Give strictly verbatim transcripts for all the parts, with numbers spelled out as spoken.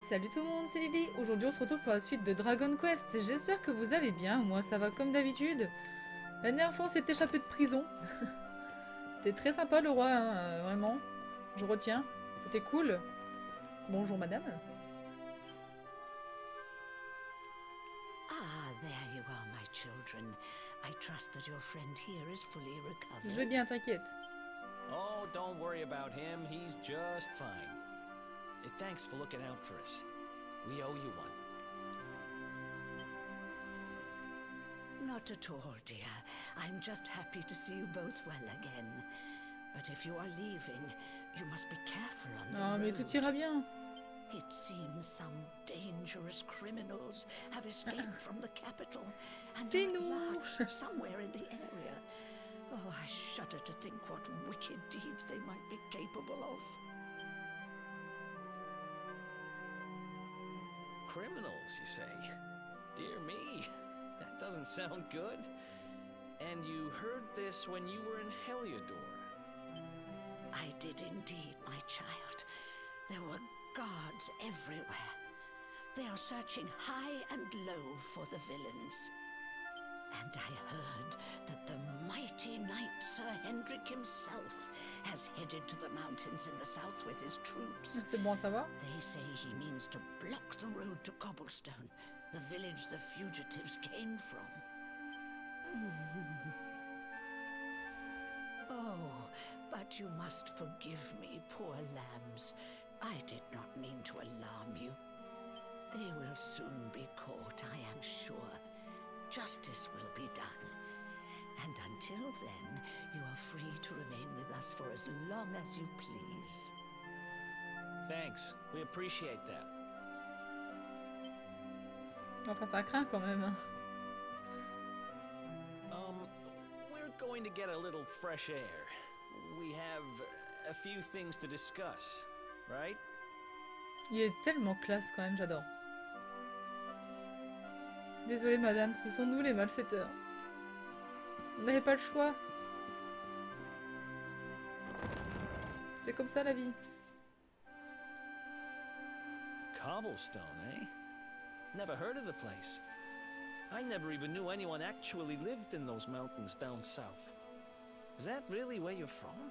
Salut tout le monde, c'est Lily. Aujourd'hui on se retrouve pour la suite de Dragon Quest. J'espère que vous allez bien, moi ça va comme d'habitude. La dernière fois on s'est échappé de prison. C'était très sympa le roi, hein, euh, vraiment. Je retiens, c'était cool. Bonjour madame. Ah, there you are, my children. I trust that your friend here is fully recovered. Je vais bien, t'inquiète. Oh, don't worry about him. He's just fine. Uh, Thanks for looking out for us. We owe you one. Not at all, dear. I'm just happy to see you both well again. But if you are leaving, you must be careful on the Non mais road. tout ira bien. It seems some dangerous criminals have escaped from the capital and C'est are at nous. large somewhere in the area. Oh, I shudder to think what wicked deeds they might be capable of. Criminals, you say? Dear me, that doesn't sound good. And you heard this when you were in Heliodor. I did indeed, my child. There were guards everywhere. They are searching high and low for the villains. And I heard that the mighty knight Sir Hendrik himself has headed to the mountains in the south with his troops. C'est bon à savoir. They say he means to block the road to Cobblestone, the village the fugitives came from. Oh, but you must forgive me, poor lambs. I did not mean to alarm you. They will soon be caught, I am sure. Justice will be done. And until then, you are free to remain with us for as long as you please. Thanks. We appreciate that. Enfin ça craint quand même. Um, we're going to get a little fresh air. We have a few things to discuss, right? Il est tellement classe quand même, j'adore. Désolée madame, ce sont nous les malfaiteurs. On n'avait pas le choix. C'est comme ça la vie. Cobblestone, eh? Never heard of the place. I never even knew anyone actually lived in those mountains down south. Is that really where you're from?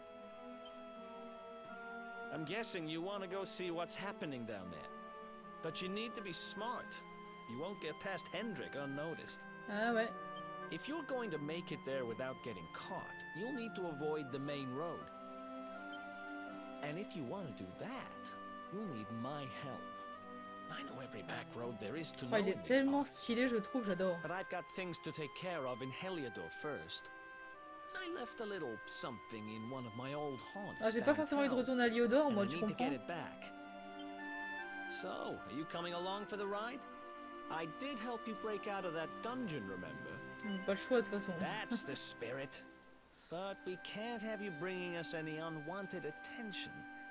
I'm guessing you want to go see what's happening down there. But you need to be smart. You won't get past Hendrik unnoticed. Ah ouais. If you're going to make it there without getting caught, you'll need to avoid the main road. And if you want to do that, you'll need my help. I know every back road there is to Oh, know il in est these tellement parts. stylé, je trouve, j'adore. But I've got things to take care of in Heliodor first. I left a little something in one of my old haunts. Ah, j'ai pas forcément envie de retourner à Liodor, moi, tu need to get comprends? it back. So, are you coming along for the ride? I did help you break out of that dungeon, remember? Pas le choix de toute façon. That's the spirit. But we can't have you bringing us any unwanted attention.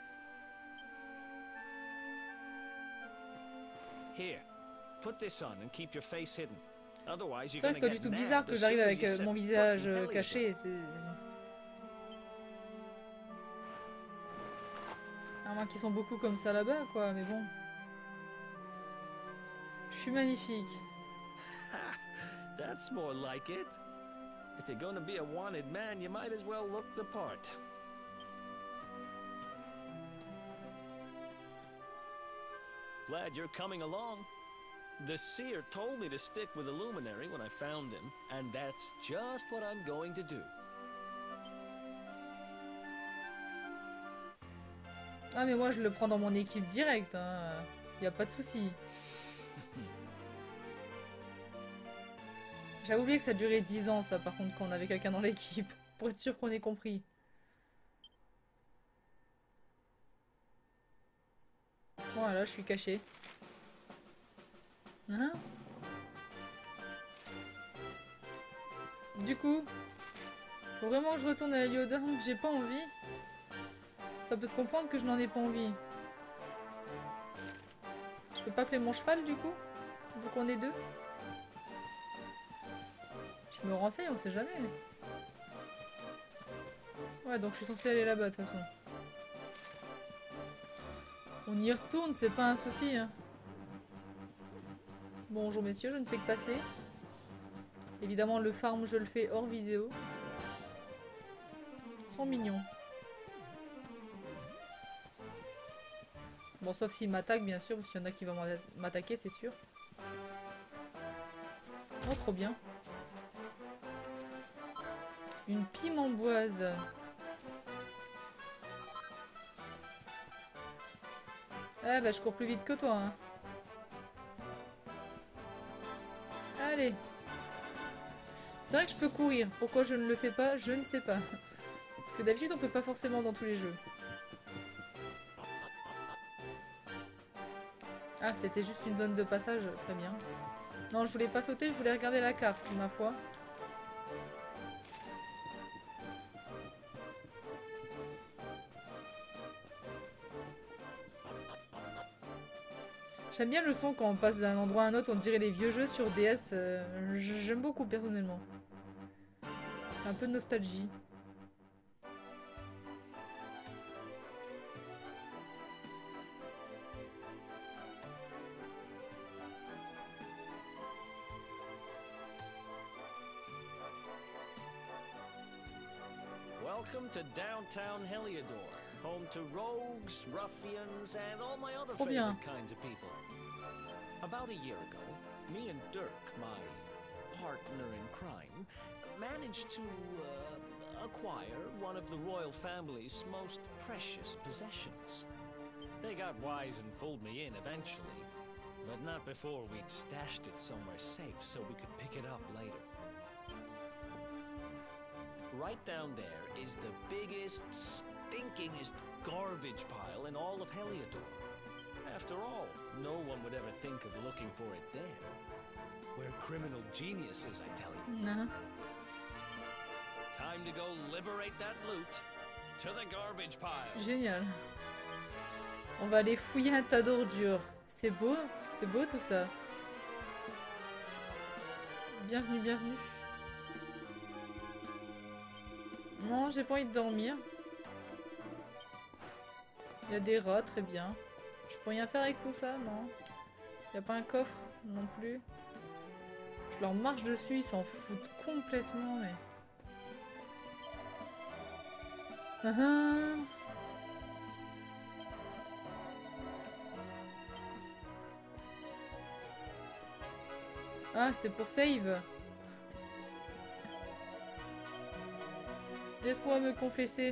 Here, put this on and keep your face hidden. Otherwise, you're C'est vrai que gonna c'est pas du get tout mad bizarre que as j'arrive soon as avec you euh, set mon foot in visage euh, Heliodor. caché. C'est... À moins qu'ils sont beaucoup comme ça là-bas, quoi, mais bon. Je suis magnifique. That's more like it. If you're gonna be a wanted man, you might as well look the part. Glad you're coming along. The seer told me to stick with the luminary when I found him, and that's just what I'm going to do. Ah mais moi je le prends dans mon équipe direct, hein. Y a pas de souci. J'avais oublié que ça durait dix ans ça par contre quand on avait quelqu'un dans l'équipe. Pour être sûr qu'on ait compris. Voilà, je suis caché. Hein? Du coup, faut vraiment que je retourne à Heliodor, j'ai pas envie. Ça peut se comprendre que je n'en ai pas envie. Je peux pas appeler mon cheval du coup? Vu qu'on est deux? Je me renseigne, on sait jamais. Ouais, donc je suis censée aller là-bas de toute façon. On y retourne, c'est pas un souci. Hein. Bonjour messieurs, je ne fais que passer. Évidemment, le farm, je le fais hors vidéo. Ils sont mignons. Bon, sauf s'ils m'attaquent, bien sûr, parce qu'il y en a qui vont m'attaquer, c'est sûr. Oh, trop bien. Une pimenboise. Ah bah je cours plus vite que toi. Hein. Allez. C'est vrai que je peux courir. Pourquoi je ne le fais pas, je ne sais pas. Parce que d'habitude on peut pas forcément dans tous les jeux. Ah, c'était juste une zone de passage, très bien. Non, je voulais pas sauter, je voulais regarder la carte, ma foi. J'aime bien le son quand on passe d'un endroit à un autre, on dirait les vieux jeux sur D S. Euh, J'aime beaucoup personnellement. Un peu de nostalgie. Welcome to downtown Heliodor, home to rogues, ruffians, and all my other Trop bien. favorite kinds of people. About a year ago, me and Dirk, my partner in crime, managed to uh, acquire one of the royal family's most precious possessions. They got wise and pulled me in eventually, but not before we'd stashed it somewhere safe so we could pick it up later. Right down there is the biggest, stinkingest garbage pile in all of Heliodor. After all, no one would ever think of looking for it there. We're criminal geniuses, I tell you. Non. Time to go liberate that loot to the garbage pile. Génial. On va aller fouiller un tas d'ordures. C'est beau, c'est beau tout ça. Bienvenue, bienvenue. Non, j'ai pas envie de dormir. Il y a des rats, très bien. Je peux rien faire avec tout ça, non? Il y a pas un coffre non plus. Je leur marche dessus, ils s'en foutent complètement, mais... Ah ah. Ah, c'est pour save. Laisse-moi me confesser.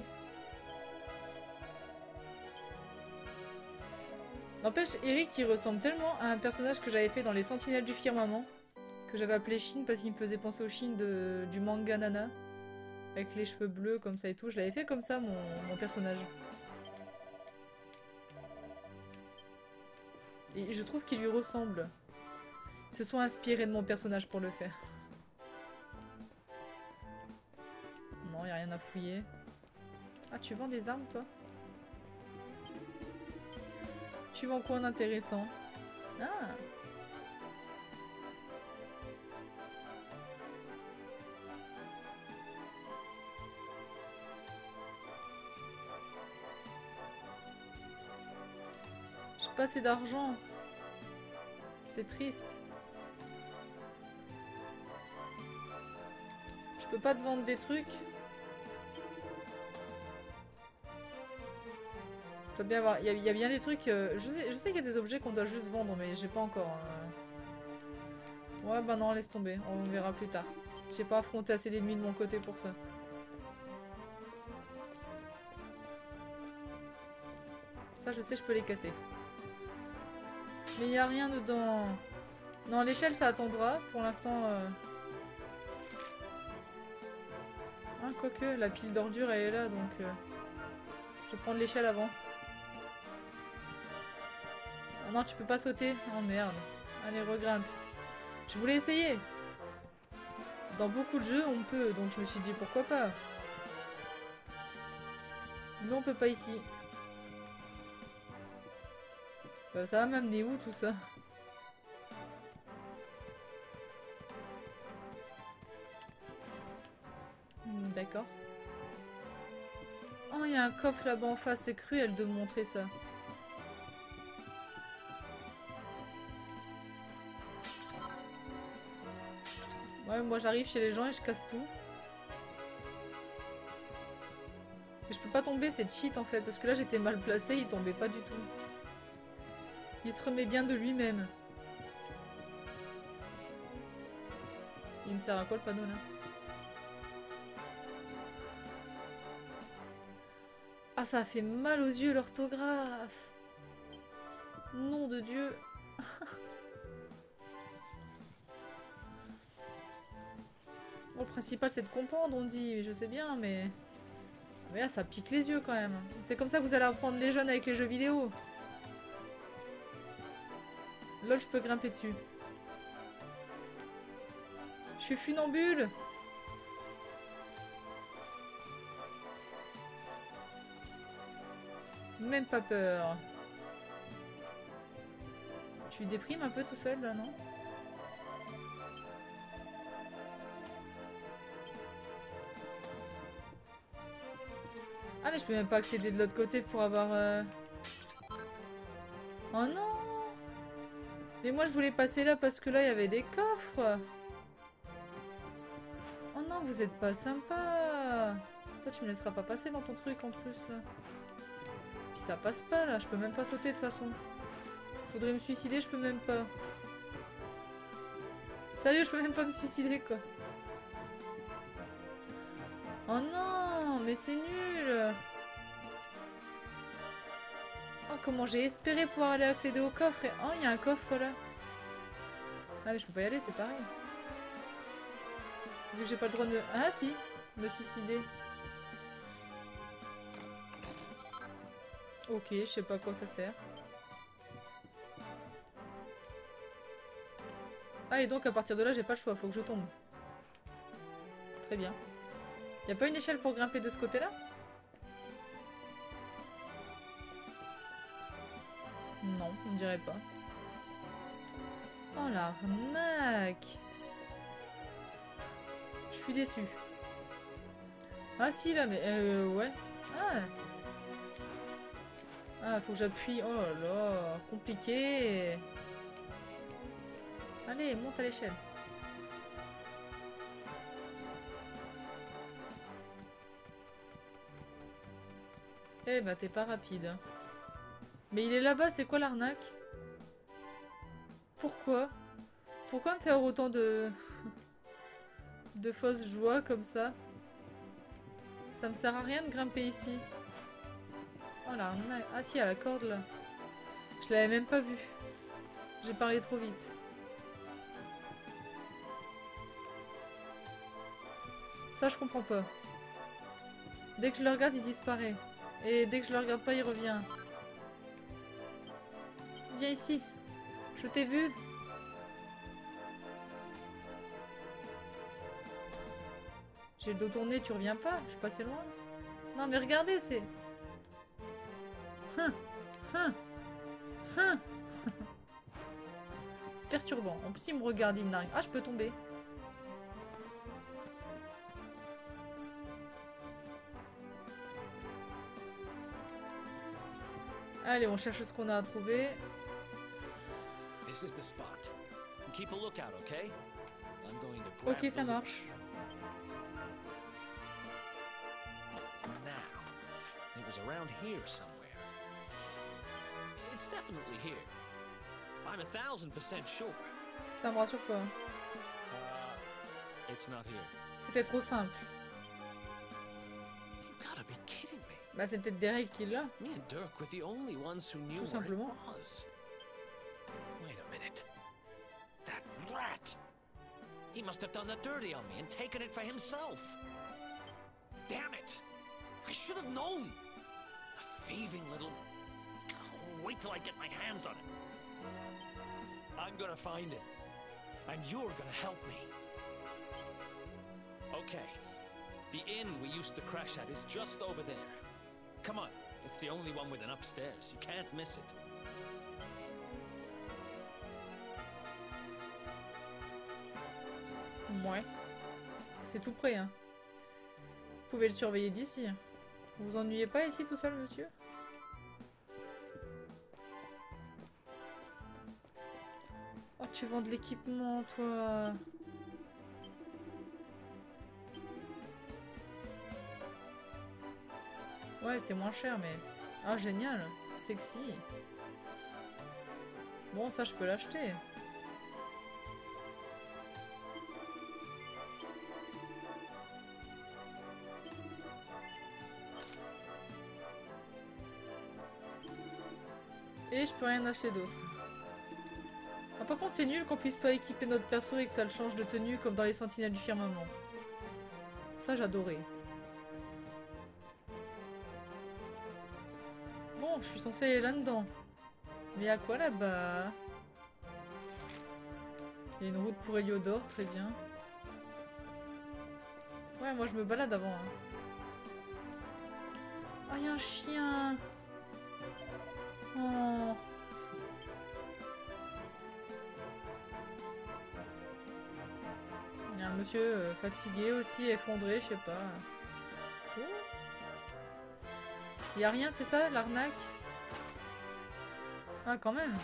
N'empêche, Eric, il ressemble tellement à un personnage que j'avais fait dans les Sentinelles du Firmament, que j'avais appelé Shin parce qu'il me faisait penser au Shin de, du manga Nana, avec les cheveux bleus comme ça et tout. Je l'avais fait comme ça, mon, mon personnage. Et je trouve qu'il lui ressemble. Ils se sont inspirés de mon personnage pour le faire. Non, y a rien à fouiller. Ah, tu vends des armes, toi? Tu vends quoi d'intéressant? Ah! J'ai pas assez d'argent. C'est triste. Je peux pas te vendre des trucs? Je dois bien avoir. Il y, y a bien des trucs. Euh, je sais, je sais qu'il y a des objets qu'on doit juste vendre, mais j'ai pas encore. Euh... Ouais, bah non, laisse tomber. On verra plus tard. J'ai pas affronté assez d'ennemis de mon côté pour ça. Ça, je sais, je peux les casser. Mais il n'y a rien dedans. Non, l'échelle, ça attendra. Pour l'instant... Euh... Hein, quoique, la pile d'ordures, elle est là, donc... Euh... Je vais prendre l'échelle avant. Oh non, tu peux pas sauter. Oh merde. Allez, regrimpe. Je voulais essayer. Dans beaucoup de jeux, on peut. Donc je me suis dit, pourquoi pas. Mais on peut pas ici. Euh, ça va m'amener où tout ça? Hmm, d'accord. Oh, il y a un coffre là-bas en face. C'est cruel de me montrer ça. Ouais, moi j'arrive chez les gens et je casse tout. Et je peux pas tomber, c'est cheat en fait, parce que là j'étais mal placée, il tombait pas du tout. Il se remet bien de lui-même. Il me sert à quoi le panneau là? Ah, ça a fait mal aux yeux l'orthographe. Nom de Dieu. Bon, le principal c'est de comprendre, on dit, je sais bien, mais... Mais là, ça pique les yeux quand même. C'est comme ça que vous allez apprendre les jeunes avec les jeux vidéo. Lol, je peux grimper dessus. Je suis funambule. Même pas peur. Tu déprimes un peu tout seul là, non? Ah mais je peux même pas accéder de l'autre côté pour avoir... Euh... Oh non! Mais moi je voulais passer là parce que là il y avait des coffres! Oh non, vous êtes pas sympa! Toi tu me laisseras pas passer dans ton truc en plus là. Puis ça passe pas là, je peux même pas sauter de toute façon. Je voudrais me suicider, je peux même pas. Sérieux, je peux même pas me suicider quoi. Oh non, mais c'est nul. Oh, comment j'ai espéré pouvoir aller accéder au coffre. Et... oh, il y a un coffre là. Ah mais je peux pas y aller, c'est pareil. Vu que j'ai pas le droit de me... ah si, me suicider. Ok, je sais pas à quoi ça sert. Ah et donc à partir de là j'ai pas le choix, faut que je tombe. Très bien. Y a pas une échelle pour grimper de ce côté-là? Non, on dirait pas. Oh l'arnaque! Je suis déçue. Ah si là, mais euh, ouais. Ah. Ah, faut que j'appuie. Oh là là, compliqué. Allez, monte à l'échelle. Eh bah t'es pas rapide. Hein. Mais il est là-bas, c'est quoi l'arnaque? Pourquoi? Pourquoi me faire autant de... de fausses joies comme ça? Ça me sert à rien de grimper ici. Oh l'arnaque. Ah si, à la corde là. Je l'avais même pas vue. J'ai parlé trop vite. Ça je comprends pas. Dès que je le regarde, il disparaît. Et dès que je le regarde pas, il revient. Viens ici. Je t'ai vu. J'ai le dos tourné, tu reviens pas. Je suis passé loin. Non mais regardez, c'est... Hum. Hum. Hum. Perturbant. En plus, il me regarde, il me nargue. Ah, je peux tomber. Allez, on cherche ce qu'on a à trouver. Ok, ça marche. It was around here somewhere. It's definitely here. I'm a thousand percent sure. Ça me rassure pas. Uh, it's not here. C'était trop simple. You gotta be kidding me. Bah c'est peut-être Derek qui l'a. Me and Dirk were the only ones who knew Tout where simplement. it was. Wait a minute. That rat. He must have done the dirty on me and taken it for himself. Damn it. I should have known. A thieving little... Wait till I get my hands on it. I'm gonna find him. And you're gonna help me. Okay. The inn we used to crash at is just over there. Come on. It's the only one with an upstairs. You can't miss it. Ouais. C'est tout près, hein. Vous pouvez le surveiller d'ici. Vous vous ennuyez pas ici tout seul, monsieur? Oh, tu vends de l'équipement, toi. Ouais, c'est moins cher, mais... Ah, génial. Sexy. Bon, ça, je peux l'acheter. Et je peux rien acheter d'autre. Ah, par contre, c'est nul qu'on puisse pas équiper notre perso et que ça le change de tenue comme dans les Sentinelles du Firmament. Ça, j'adorais. Bon, je suis censée aller là-dedans. Mais à quoi là-bas? Il y a une route pour Heliodor, très bien. Ouais, moi je me balade avant. Hein. Ah, il y a un chien. Oh. Il y a un monsieur euh, fatigué aussi, effondré, je sais pas. Oh. Il y a rien, c'est ça, l'arnaque? Ah, quand même.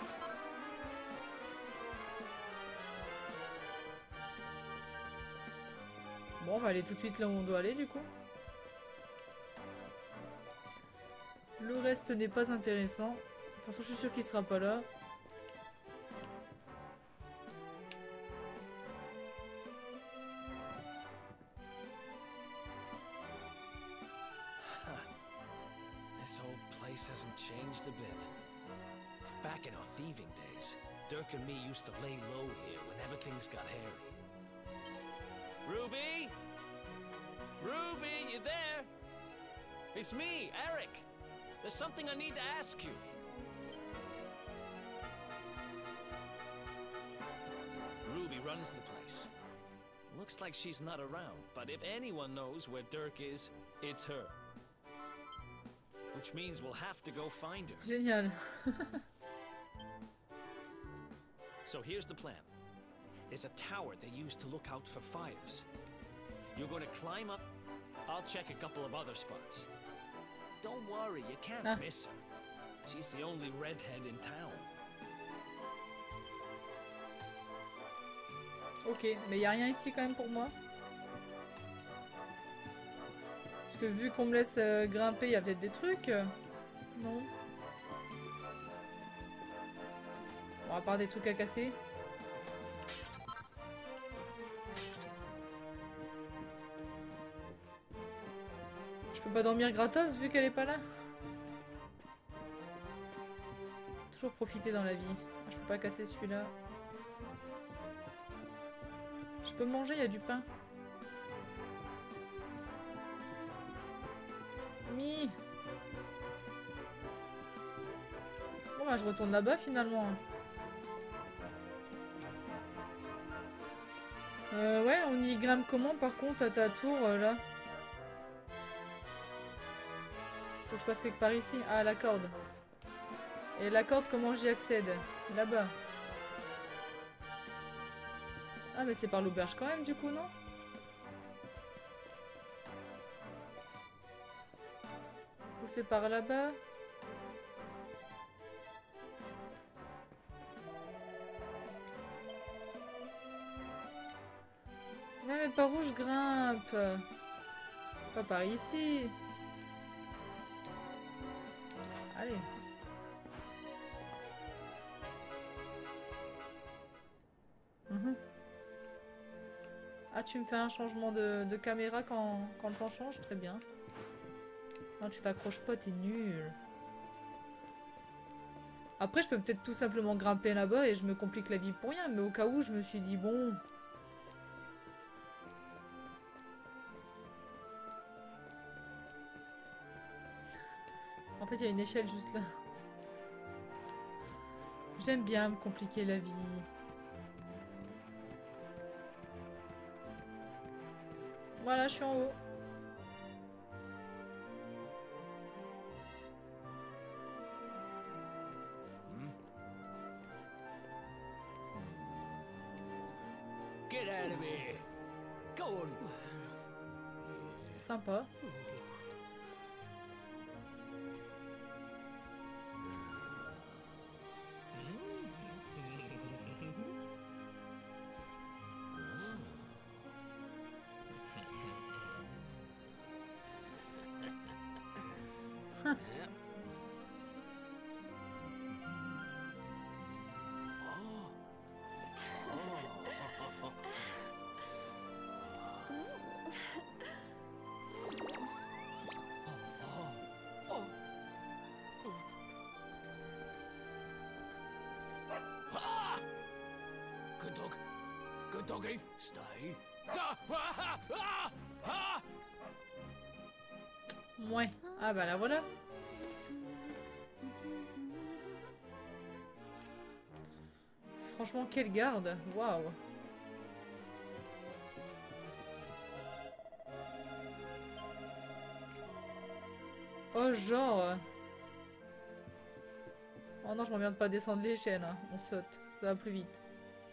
Bon, on va aller tout de suite là où on doit aller, du coup. Le reste n'est pas intéressant. De toute façon, je suis sûre qu'il sera pas là. This old place hasn't changed a bit. Back in our thieving days, Dirk and me used to lay low here whenever things got hairy. Ruby? Ruby, you there? It's me, Eric. There's something I need to ask you. Ruby runs the place. Looks like she's not around, but if anyone knows where Dirk is, it's her. Which means we'll have to go find her. Génial. So here's the plan. There's a tower they use to look out for fires. You're going to climb up. I'll check a couple of other spots. Don't worry, you can't ah. miss her. She's the only redhead in town. Ok, mais il n'y a rien ici quand même pour moi. Parce que vu qu'on me laisse euh, grimper, il y a peut-être des trucs. Euh... Non. Bon, à part des trucs à casser. Je peux pas dormir gratos vu qu'elle est pas là. Toujours profiter dans la vie. Ah, je peux pas casser celui-là. Je peux manger, il y a du pain. Mi. Bon bah je retourne là-bas finalement. Euh, ouais, on y grimpe comment par contre à ta tour euh, là? Faut que je passe quelque part ici. Ah, la corde. Et la corde, comment j'y accède? Là-bas. Ah, mais c'est par l'auberge quand même, du coup, non? Ou c'est par là-bas? Non, mais par où je grimpe? Pas par ici. Allez. Mmh. Ah, tu me fais un changement de, de caméra quand, quand le temps change? Très bien. Non, tu t'accroches pas, t'es nul. Après, je peux peut-être tout simplement grimper là-bas et je me complique la vie pour rien. Mais au cas où, je me suis dit, bon... En fait, il y a une échelle juste là. J'aime bien me compliquer la vie. Voilà, je suis en haut. Get out of here. Go on. Sympa. Good dog. Good doggy. Stay. Ah, ah, ah, ah. Ouais. Ah bah là voilà. Franchement, quelle garde. Waouh. Oh genre. Oh non, je m'emmerde pas descendre l'échelle. Hein. On saute. Ça va plus vite.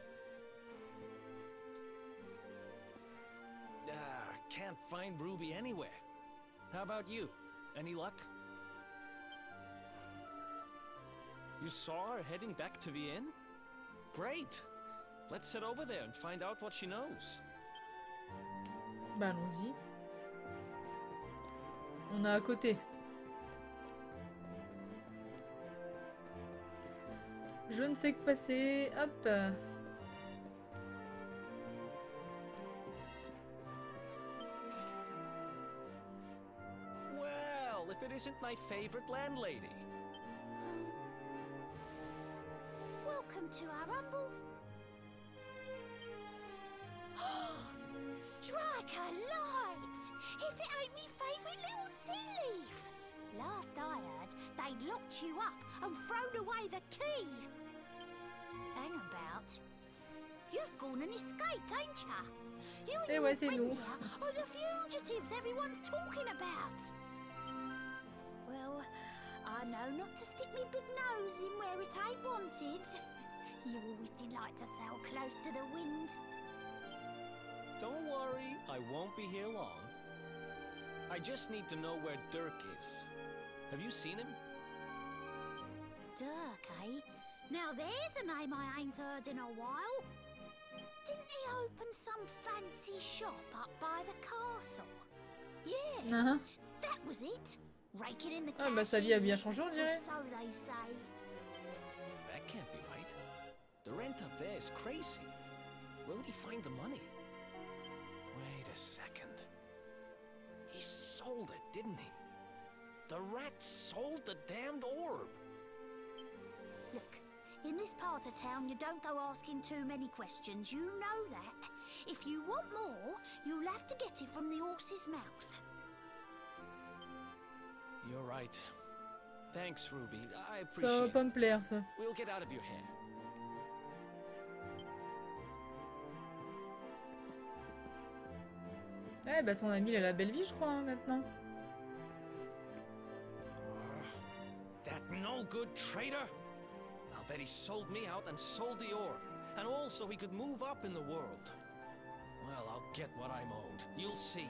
Ah, can't find Ruby anywhere. How about you? Any luck? You saw her heading back to the inn? Great. Let's head over there and find out what she knows. Bah allons-y. On est à côté. Je ne fais que passer. Hop. Well, if it isn't my favorite landlady. Welcome to our rumble. Strike a light! If it ain't me favourite little tea leaf! Last I heard, they'd locked you up and thrown away the key. Hang about. You've gone and escaped, ain't ya? You and Eh your ouais, c'est friend nous. here are the fugitives everyone's talking about. Well, I know not to stick me big nose in where it ain't wanted. You always delight to sail close to the wind. Don't worry, I won't be here long. I just need to know where Dirk is. Have you seen him? Dirk, eh? Now there's a name I ain't heard in a while. Didn't he open some fancy shop up by the castle? Yeah, Uh-huh. that was it. Raking in the Ah bah sa vie a bien cashews, changé, on or dirait. so they say. That can't be right. The rent up there is crazy. Where would he find the money? Wait a second. He sold it, didn't he? The rat sold the damned orb. Look, in this part of town, you don't go asking too many questions. You know that. If you want more, you'll have to get it from the horse's mouth. You're right. Thanks, Ruby. I Ça va appreciate pas it. me plaire ça. We'll get out of your hair. Eh bah son ami il a la belle vie je crois hein, maintenant. That no-good traitor! I'll bet he sold me out and sold the orb. And also he could move up in the world. Well, I'll get what I'm owed. You'll see.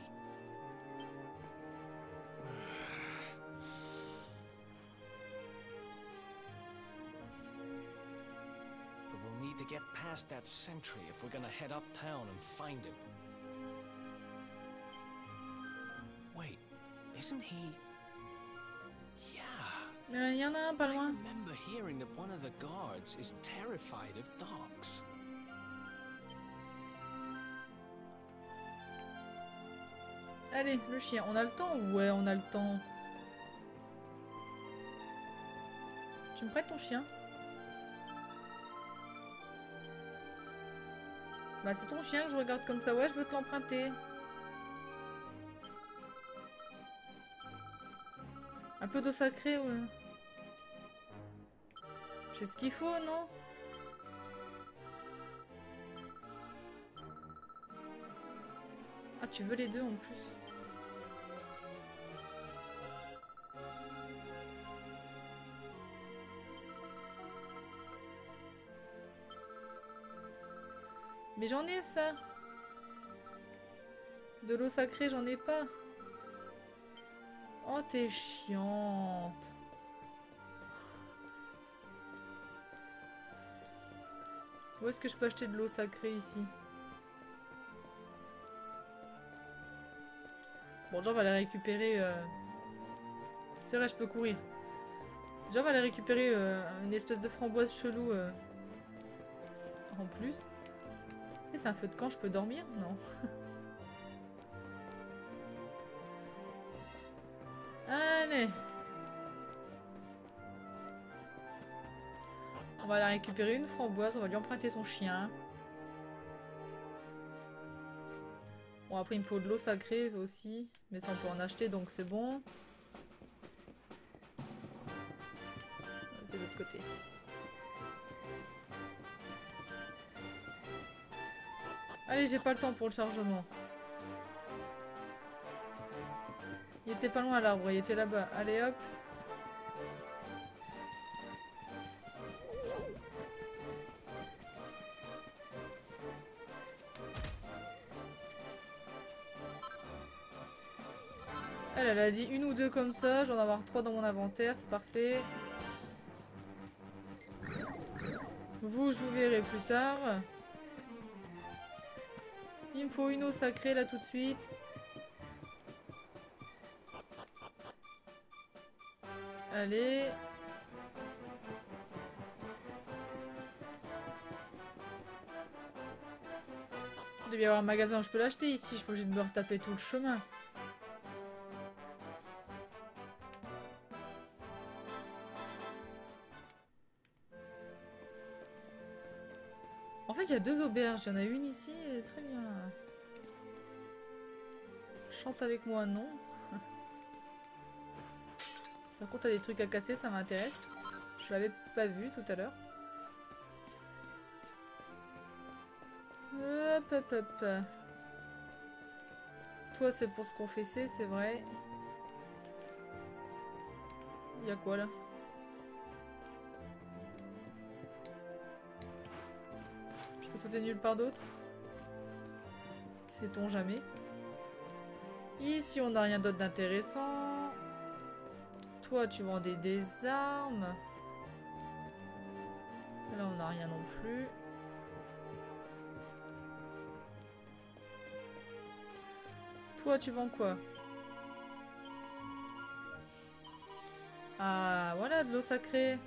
But we'll need to get past that sentry if we're gonna head uptown and find him. Wait, isn't he... Yeah. Il y en a un pas I loin. remember hearing that one of the guards is terrified of dogs. Allez, le chien. On a le temps? Ouais, on a le temps. Tu me prêtes ton chien? Bah c'est ton chien que je regarde comme ça. Ouais, je veux te l'emprunter. Un peu d'eau sacrée, ouais. J'ai ce qu'il faut, non? Ah, tu veux les deux en plus? Mais j'en ai ça. De l'eau sacrée, j'en ai pas. Oh, t'es chiante. Où est-ce que je peux acheter de l'eau sacrée ici? Bon, déjà, on va la récupérer euh, C'est vrai, je peux courir. Déjà, on va aller récupérer euh, une espèce de framboise chelou euh, en plus. Et c'est un feu de camp, je peux dormir? Non. Allez. On va aller récupérer une framboise, on va lui emprunter son chien. Bon, après il me faut de l'eau sacrée aussi, mais ça on peut en acheter donc c'est bon. C'est de l'autre côté. Allez, j'ai pas le temps pour le chargement. Il était pas loin l'arbre, il était là-bas. Allez hop. Elle, elle a dit une ou deux comme ça, j'en ai avoir trois dans mon inventaire, c'est parfait. Vous, je vous verrai plus tard. Il me faut une eau sacrée là tout de suite. Allez. Il devait y avoir un magasin où je peux l'acheter ici, je suis obligée de me retaper tout le chemin. En fait, il y a deux auberges. Il y en a une ici. Très bien. Chante avec moi, non. Par contre, t'as des trucs à casser, ça m'intéresse. Je l'avais pas vu tout à l'heure. Hop, hop, hop. Toi, c'est pour se confesser, c'est vrai. Il y a quoi, là? Je peux sauter nulle part d'autre? Sait-on jamais? Ici, on n'a rien d'autre d'intéressant. Toi, tu vendais des armes. Là, on n'a rien non plus. Toi, tu vends quoi? Ah, voilà, de l'eau sacrée.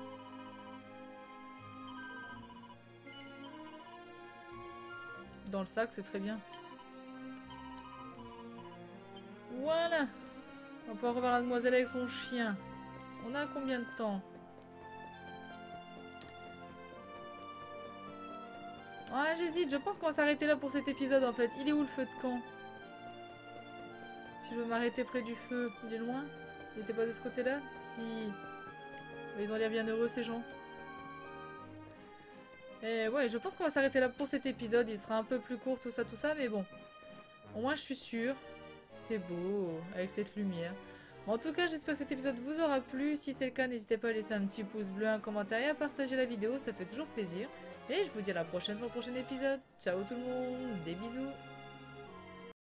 Dans le sac, c'est très bien. Voilà. On va pouvoir revoir la demoiselle avec son chien. On a combien de temps? Ouais, j'hésite. Je pense qu'on va s'arrêter là pour cet épisode, en fait. Il est où le feu de camp? Si je veux m'arrêter près du feu, il est loin? Il était pas de ce côté-là? Si... Ils ont l'air bien heureux, ces gens. Et ouais, je pense qu'on va s'arrêter là pour cet épisode. Il sera un peu plus court, tout ça, tout ça. Mais bon. Au moins, je suis sûre. C'est beau, avec cette lumière. Bon, en tout cas, j'espère que cet épisode vous aura plu. Si c'est le cas, n'hésitez pas à laisser un petit pouce bleu, un commentaire et à partager la vidéo. Ça fait toujours plaisir. Et je vous dis à la prochaine pour le prochain épisode. Ciao tout le monde. Des bisous.